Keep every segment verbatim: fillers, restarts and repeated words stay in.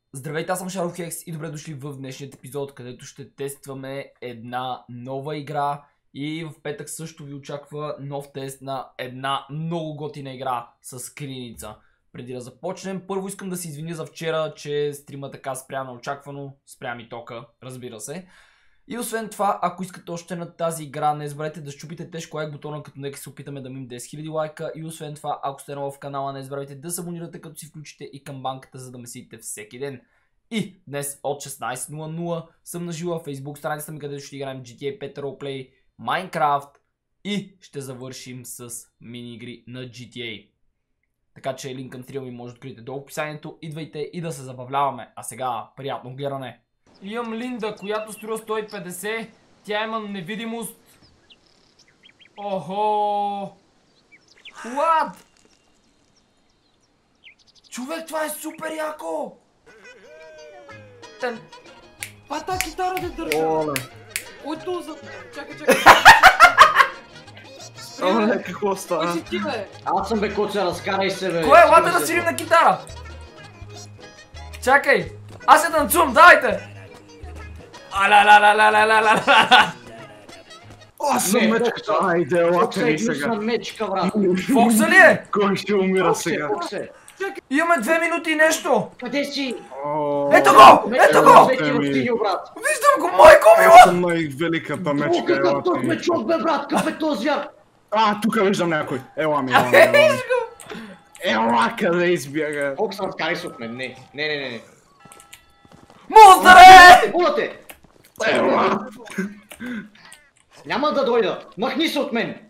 Здравейте, аз съм Шаровхекс и добре дошли в днешният епизод, където ще тестваме една нова игра и в петък също ви очаква нов тест на една много готина игра с скриница. Преди да започнем, първо искам да се извиня за вчера, че стрима така спря на очаквано, спря ми тока, разбира се. И освен това, ако искате още на тази игра, не забравяйте да щупите тежко лайк бутона, като нека се опитаме да мим десет хиляди лайка. И освен това, ако сте нова в канала, не забравяйте да се абонирате, като си включите и камбанката, за да ме следите всеки ден. И днес от шестнайсет нула нула съм на живо във Facebook страницата ми, където ще играем джи ти ей пет Roleplay, Minecraft и ще завършим с мини-игри на джи ти ей. Така че линк към стрима ми може да откриете долу в описанието. Идвайте и да се забавляваме. А сега, приятно гледане! Имам Линда, която струва сто и петдесет. Тя има невидимост. Охо! What? Човек, това е супер яко! Тен... Това е тази китара да държа. Оле. Ой, туза. Чакай, чакай. Оле, какво Кой става? си ти, бе? Аз съм бе, коца, разкарай се, бе. Кое? Лате да свирим на китара! Чакай! Аз я танцувам, давайте! Аля-ля-ля-ля-ля-ля-ля-ля-ля! Аз съм мечката, айде, лате ми Фокса, сега. мечка, брат. Фокса ли е? Кой ще умира Фоксе, сега? Фоксе. Имаме две минути и нещо! Къде си? О, Ето го! Мечка, Ето го! Свети в стилио, брат. Виждам го, майко аз мила! съм най-великата О, мечка, какъв елате тот ми. мечок, бе, брат. Какъв е този звяр? А, тук виждам някой. Ела ми, ела ми, ела ми. Виж го! Ела, къде избяга? Фокс, разкарай се от мен. Не, не, не, не. не. Монстър! Булате! Ела! Няма да дойда. Махни се от мен.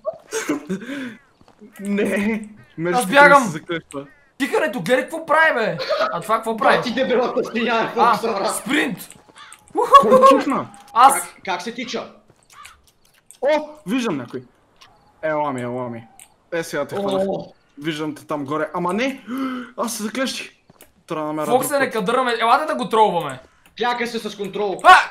Не! Мечката бягам. ми се закръща. Тикането, гледай какво прави, бе! А това какво Брат, прави? ти дебелата свиня е А, Фокса, брат. спринт! Кой кифна? Аз! Как, как се тича? О, виждам някой. Ела ми, ела ми. Е, сега те хванах. О, Виждам те там горе. Ама не! Аз се заклещих. Трябва да намеря Фокс друг е път. нека дърваме, елате да го тролваме! клякай се с контрол. А!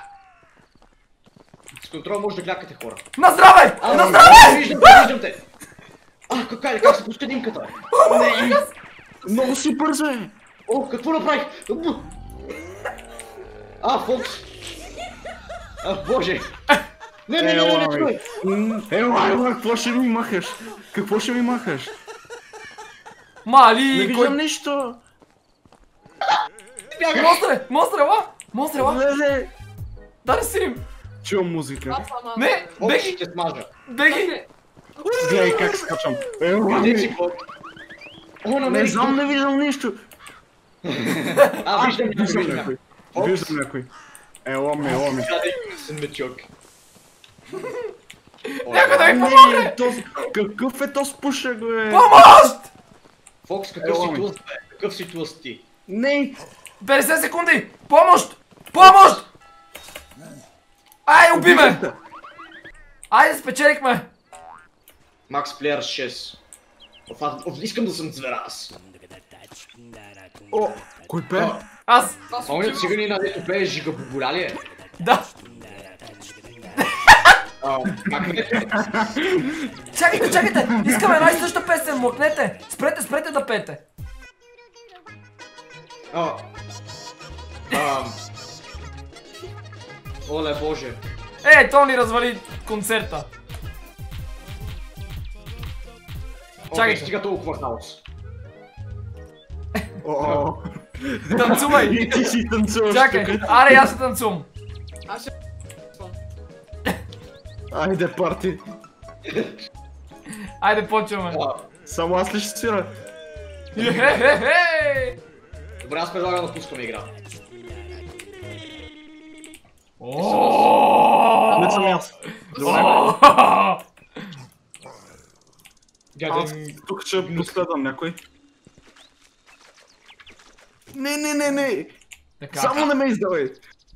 С контрол може да клякате, хора. На здраве! А, На здраве! Виждам те, виждам те. А, как, как, как се пуска димката? Не! Много си бързо е! О, какво направих? Бу! А, Фокс! А, боже! Не, не, не, не, не, Ела, чуй! м, ела, ела, какво ще ми махаш? Какво ще ми махаш? Не Мали, виждам кой... нищо! Бягаш! Монстре! Монстре, ела! Монстре, ела! Леле! Да не сирим! Чувам музика. Аз съм, аз. Не! Фокс, Беги! ще смажа. Беги! Гледай как скачам. Ела Къде си, ми! Фокс? О, Не намерих знам, тук. не виждам нищо. А, виждам, Виждам виждам. някой. Фокс. Виждам някой. Ела ми, ела ми. Къде съм мечок? Някой да ми Не, помогне! този- Какъв е този пушек, бе? Помощ! Фокс, какъв Ела си ми. тлъст, бе? Какъв си тлъст ти? Не! петдесет секунди! Помощ! Помощ! Ай, уби ме! Айде, спечелихме! Макс Плеер шест. Оф, аз- оф, искам да съм звера аз. О, кой пе? Аз! Помня циганина, дето пее жига поболя ли е? Да! А, как не? Чакайте, чакайте! Искаме една и съща песен, млъкнете! Спрете, спрете да пеете! А, ам. Оле, боже. Е, то ни развали концерта! Окей, Чакайте. стига толкова хаос. О, Танцувай! и ти си танцуваш Чакай! тук. Аре, аз се танцувам! Аз ще... Айде, парти. Айде, почваме! А, Само аз ли ще свира? Хе-хе-хе! добре, аз предлагам да пускаме игра. Не съм аз. Добре. Гаден. Аз тук ще последвам някой. Не, не, не, не! Така. Само не ме издавай!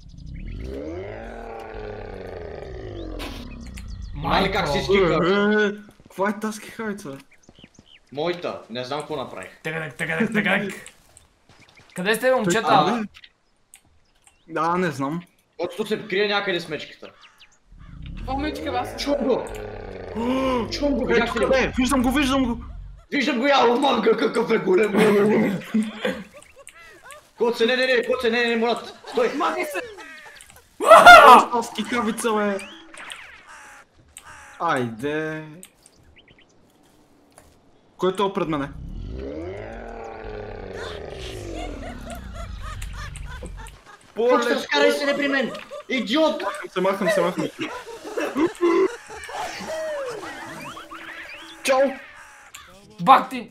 Мали как си Майко! скика. Е, каква е тази кихавица? Моята, не знам какво направих. Тъгадък, тъгадък, тъгадък! Къде сте, момчета? А, да, не знам. Отото се крие някъде с мечката. О, мечка, аз. Чум го! Чум го, Ето видяхте ли го? къде? Виждам го, виждам го! Виждам го, яло манга, какъв е голем! Коце, не, не, не, коце, не, не, не, Мурат. Стой. Махай се! Аз кикавица, бе. Айде. Кой е това пред мене? Фокс, разкарай се не при мен. Идиот. Се махам, се махам. Чао! Бак ти!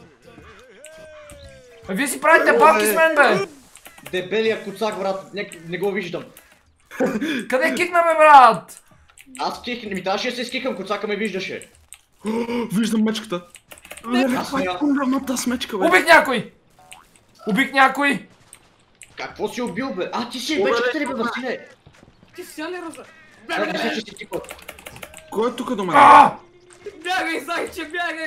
А вие си правите бабки с мен, бе! Дебелия куцак, брат. Не, не го виждам. Къде кикна, бе, брат? Аз ких, ми трябваше да се скикам, куцака ме виждаше. Виждам мечката. Леле, Аз това е няма. по-голямата с мечка, бе. Убих някой! Убих някой! Какво си убил, бе? А, ти си Оле, мечката ли, бе, Василе? Ти си ли роза? Да, Бягай, мисля, бе! че си ти кот. Кой е тук до мен? А! Бягай, зайче, бягай!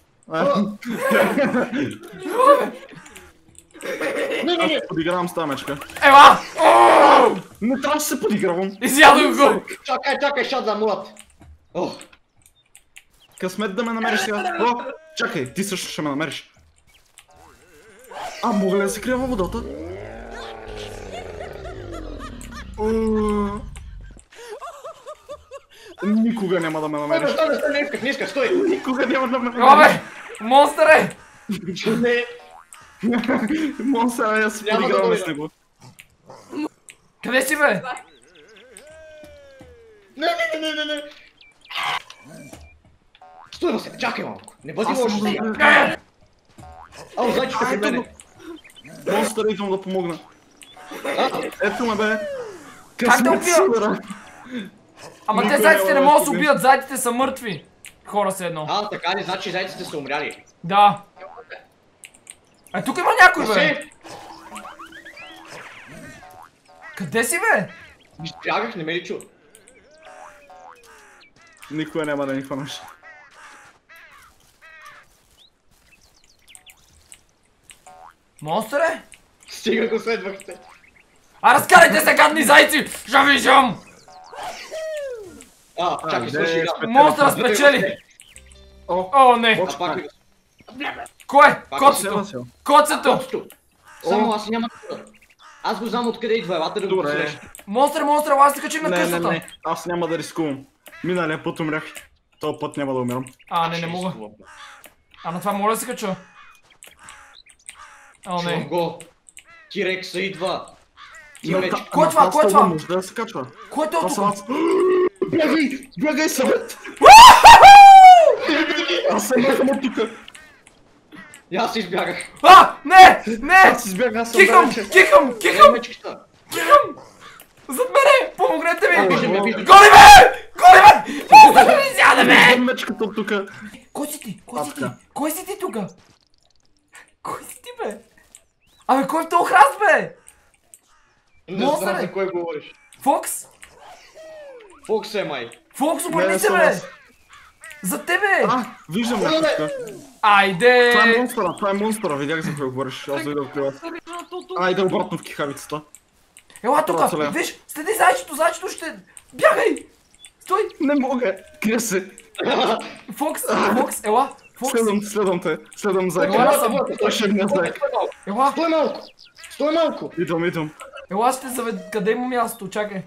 Не, не, Аз не. се подигравам с тази мечка. Ела! О! Не трябва да се подигравам. Изядох го! Чакай, чакай, шат за Мурат. О, Късмет да ме намериш сега. О, чакай, ти също ще ме намериш. А, мога ли да се крия във водата? О, никога няма да ме стой, намериш. стой, стой, не исках, не исках, стой. Никога няма да ме Ела, намериш. бе! Монстър е! Не, Монстър, аз се Няма да подиграваме дойда. с него. Къде си, бе? не, не, не, не, не. Стой, Василе, чакай малко. Не бъди Аз лош съм сега. Е! Ау, зайчето при Ето мене. го. Монстър, идвам да помогна. А, Ето ме, бе. Как да Късмет убия? си, бе. Ама те Никой зайците не няма могат да да се ти убият, зайците са мъртви. Хора са едно. а, така ли, значи зайците са умряли. Да. А тук има някой, бе! Васе, Къде си, бе? бягах, не ме ли чу? Никога няма да ни хванеш. Монстър е? Стига го следвахте. А разкарайте се, гадни зайци! Ще виждам! А, чакай, Айде, стой сега. спечели. Монстъра спечели! О, О, не! А, пак ли го Кой е? Пак Коцето! Васил. Коцето! Точно. Само аз няма да. Аз го знам откъде идва, елате да го Добре. посреща. Монстър, монстър, ела се качим на Не, не, къщата! не, аз няма да рискувам. Миналия път умрях. Този път няма да умирам. А, не, не мога. А на това мога да се кача. О, Чувам не. го. Тирекса идва. Ти На меч. та- Кой е на това? тази Кой е стълба това? може да се качва. Кой е Това то съм тук? аз. Бягай! Бягай, съвет! Аз се махам от тука. И аз се избягах. А! Не! Не! Аз избягах, аз съм Кихам! далече. Кихам! Е, Кихам! мечката. Зад мене! Помогнете А, ми! виждам я, виждам. Гони ме! Гони ме! Монстър да ни изяде, бе! Виждам мечката от тука. Кой си ти? Кой си ти? Папка. Кой си ти тука? Кой си ти, бе? Абе, кой в този храст, бе? Не Монстър знам е. за кой говориш. Фокс? Фокс е май. Фокс, Не, обърни не се, съм бе! аз. За тебе! А, виждам Оле, мечката. Айде! Това е монстъра, това е монстъра. Видях за какво говориш. Аз дойдох при вас. Айде обратно в кихавицата. Ела Това тука! целя. Виж! Следи зайчето! Зайчето ще... Бягай! Стой! Не мога. Крия се. Фокс! Фокс! Ела! Фокс! Следвам, следвам те. Следвам за Ела, екрана. съм. Той ще ми знае. Ела! Стой малко. Стой малко. Идвам, идвам. Ела ще завед... Къде има място? Чакай!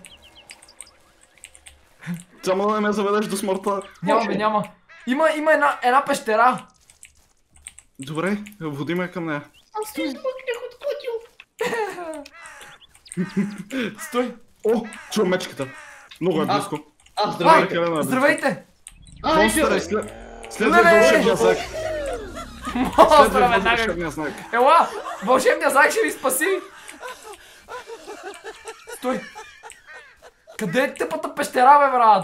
Само да не ме заведеш до смъртта. Няма, бе, няма! Има, има една, една пещера! Добре, води ме към нея. Аз се измъкнах от котил. Стой! О, чувам мечката. Много е А, близко. А, А, здравейте. Къде е? здравейте! А, Монстър е идва. след... Следва Леле! вълшебния знак. Монстъра, Следва веднага! вълшебния знак. Ела! Вълшебният знак ще ви спаси! Стой! Къде е тъпата пещера, бе, брат?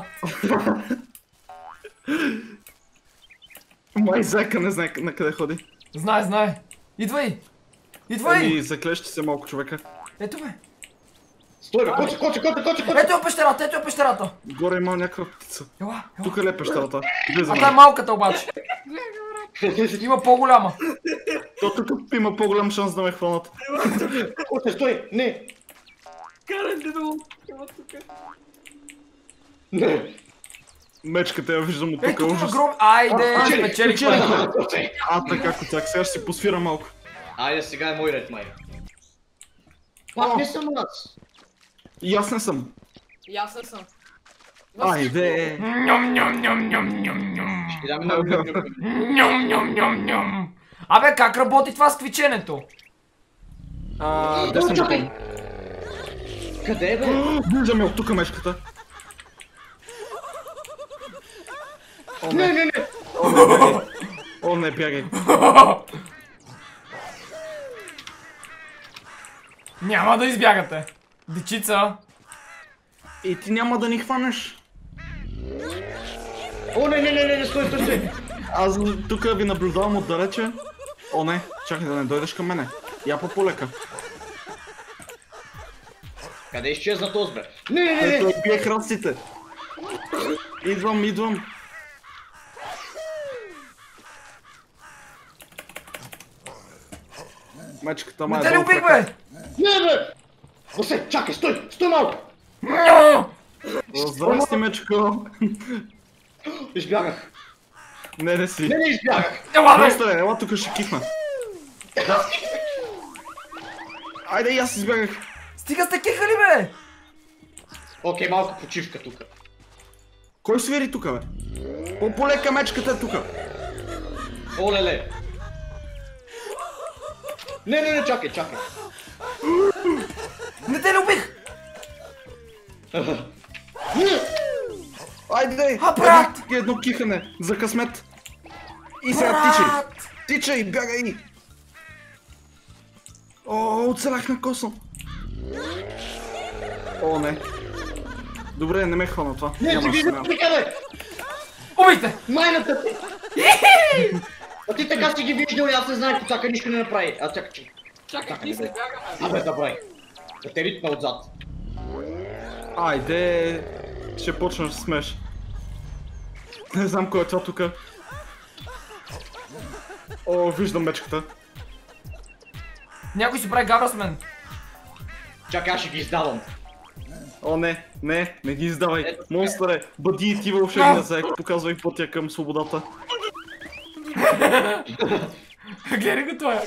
Май зайка не знае на къде ходи. Знае, знае! Идвай! Идвай! Ами, заклещи се малко човека. Ето, бе! Стой, бе, коце, коце, коце, коце, коце. Ето е пещерата, ето е пещерата! Горе има някаква птица. Ела, ела! Тук ли е пещерата? А Влизаме. та е малката обаче! Има по-голяма! То тук има по-голям шанс да ме хванат. Коце, стой, не. Карай те да го... Ела тука. Не. Мечката я виждам от Ей, тук. тук има Ужас. гроб... Айде! Спечели, Спечелихме! спечели, коце. А, така, коцак. Сега ще си посвира малко. Айде, сега е мой ред, май. Пак не съм аз. И аз не съм. И аз не съм. Айде. Ням, ням, ням, ням, ням, ням. Ще дам много ням, ням, ням. Ням, ням, ням, ням. Абе, как работи това с квиченето? А, О, десен чакай! бутон. Къде е, бе? Виждаме от тук мечката. О, Не, не. не, не! О, не, бягай. О, не, бягай. Няма да избягате. Дечица. И ти няма да ни хванеш. О, не, не, не, не, не, стой, стой, стой! Аз тук ви наблюдавам отдалече. О, не, чакай да не дойдеш към мене. Я по-полека. Къде изчезна този, бе? Не, не, не, Ето, не! бие храстите. Идвам, идвам. Мечката ма Не е те ли долу убих, крака. бе? Не, бе! Босе, чакай, стой, стой малко! Здрасти, мечко. Избягах. Не, не си. Не, не избягах. Ела, бе! Просто е, ела тук ще кихна. Айде и аз избягах. Стига сте кихали, бе! Окей, малко почивка тук. Кой свири тук, бе? По-полека мечката е тук. О, леле. Не, не, не, чакай, чакай. Не те ли убих? Не! Айде, А, брат! едно, едно кихане за късмет. И сега тичай. Тичай, бягай. О, оцелях на косо. О, не. Добре, не ме хвана това. Не, ти Няма виждам смяна. никъде! Убийте! Майната ти! А ти така си ги виждал и аз не знаех, чакай, нищо не направи. А чакай, чакай. Чакай, ти се бягаме. Абе, добре. Да те ритна отзад. Айде, ще почнеш да смеш. Не знам кой е това тука. О, виждам мечката. Някой си прави гавра с мен. Чакай, аз ще ги издавам. О, не, не, не ги издавай. Ето, Монстъре, бъди и ти вълшебния заек, показвай пътя към свободата. Гледай го това.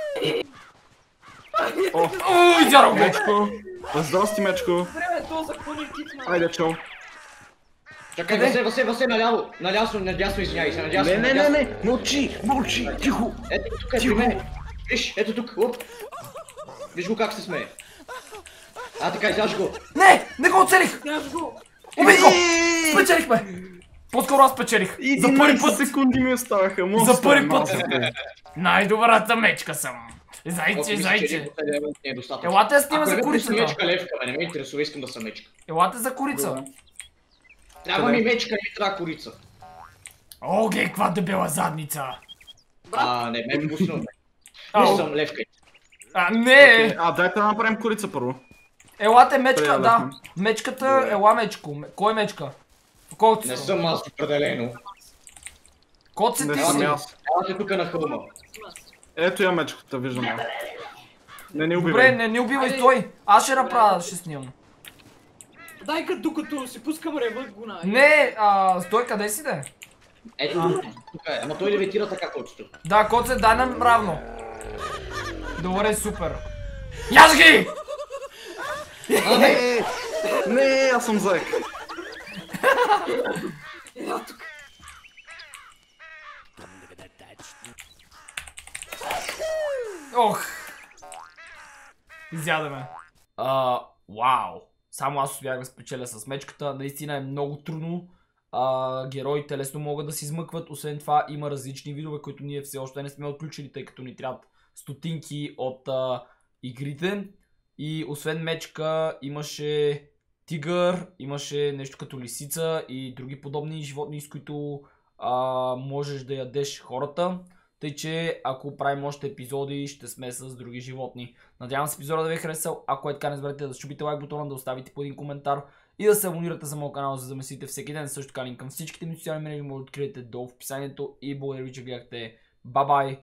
О, О, изярал го! мечко. Здрасти, мечко. Време, то закони китна. Айде, чао. Чакай, Къде? Васе, Васе, Васе, наляво. Налясно, надясно, извиняй се, надясно. Не, не, не, надясно. не, мълчи, мълчи, тихо. Ето тук е при Тихо. мен. Виж, ето тук, оп. Виж го как се смее. А, така, изяж го. Не! Не го оцелих! Нямаш го. Убих го! Спечелихме! По-скоро аз печелих. За първи път! единайсет секунди ми оставаха, монстър. За първи път! монстър. Най-добрата мечка съм. Зайче, зайче. Елате да снимам за курицата. Мечка левка, бе, не ме интересува, искам да съм мечка. Елате за курица. Трябва ми мечка, не трябва курица. О, гледай, каква дебела задница. А, не ме пусна, бе. Ау. Не съм левка. А, не! А, дайте да направим курица първо. Елате мечка, Преди да да. лепнем. Мечката, ела мечко. Кой мечка? Колко Не си? съм аз определено. Кот си Не ти съм си? аз. Елате тук на хълма. Ето я мечката, виждам я. Не, не Добре, убивай. не, не убивай, Айде. стой. Аз ще направя, ще снимам. Дай като докато си пускам рева гуна. Не, а, стой, къде си де? Ето тук е, ама той левитира така колчето. Да, Коце, дай нам равно. Добре, супер. Яш ги! А, не! Не, не, аз съм заек. Ела тук. Ох. Изядаме. А, вау. Само аз успях да спечеля с мечката. Наистина е много трудно. А, героите лесно могат да се измъкват. Освен това има различни видове, които ние все още не сме отключили, тъй като ни трябват стотинки от а, игрите. И освен мечка имаше тигър, имаше нещо като лисица и други подобни животни, с които а, можеш да ядеш хората. Тъй че ако правим още епизоди, ще сме с други животни. Надявам се епизода да ви е харесал. Ако е така, не забравяйте да щупите лайк бутона, да оставите по един коментар и да се абонирате за моят канал, за да замесите всеки ден. Също така линк към всичките ми социални мрежи може да откриете долу в описанието. И благодаря ви, че гледахте. Бай-бай!